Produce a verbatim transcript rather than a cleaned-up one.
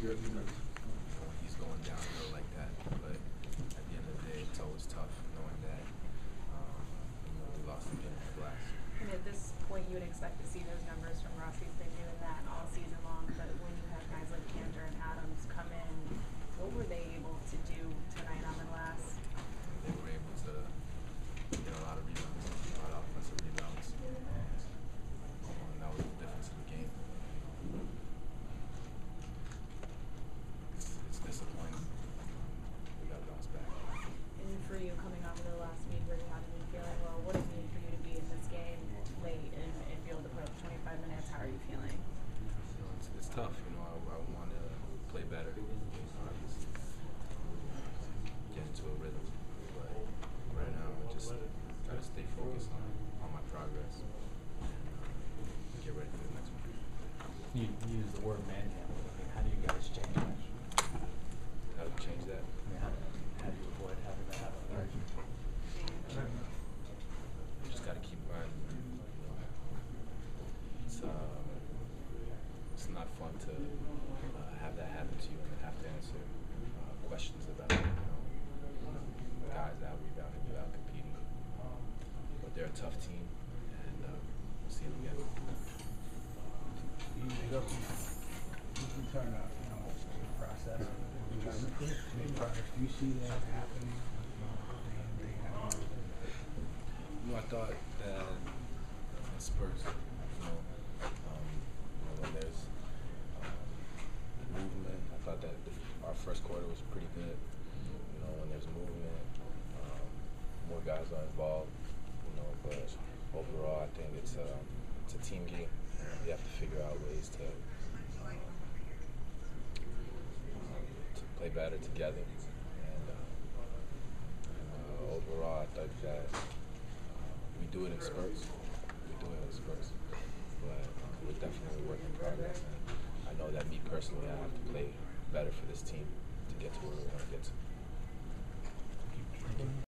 your defense? When he's going downhill like that, but at the end of the day, it's always tough knowing that um, you know, we lost the game in the glass. And at this point, you would expect to see those numbers from Russ. He's been doing that all season long. But when you have guys like Kanter and Adams come in, what were they able to do tonight on the glass? They were able to get a lot of rebounds, a lot of offensive rebounds. And that was the difference in the game. It's, it's disappointing. We got to bounce back. And for you, coming off of the last week where you haven't been feeling well, what does it mean for you to be in this game late and, and be able to put up twenty-five minutes? How are you feeling? You know, it's, it's tough. You know, I, I want to play better. You know, I just get into a rhythm. But right now, I just try to stay focused on, on my progress and get ready for the next one. You, you use the word manhandled. I mean, how do you guys change that? How do you change that? I mean, how, how do you avoid having that happen? You just got to keep going. You know, it's, um, it's not fun to uh, have that happen to you and have to answer uh, questions about it. You know, guys out rebounding without competing. Um, but they're a tough team, and uh, we'll see them again. You can, you can turn out, you know, the process. Make progress. Do you see that happening? You know, I thought that in Spurs, you know, um, you know when there's um, movement, I thought that the, our first quarter was pretty good. You know, when there's movement, um, more guys are involved. You know, but overall, I think it's a it's a team game. You know, you have to figure out ways to um, to play better together. And uh, uh, overall, I thought that. We do it in spurts. We do it in spurts. But uh, we're definitely a work in progress. And I know that me personally, I have to play better for this team to get to where we want to get to.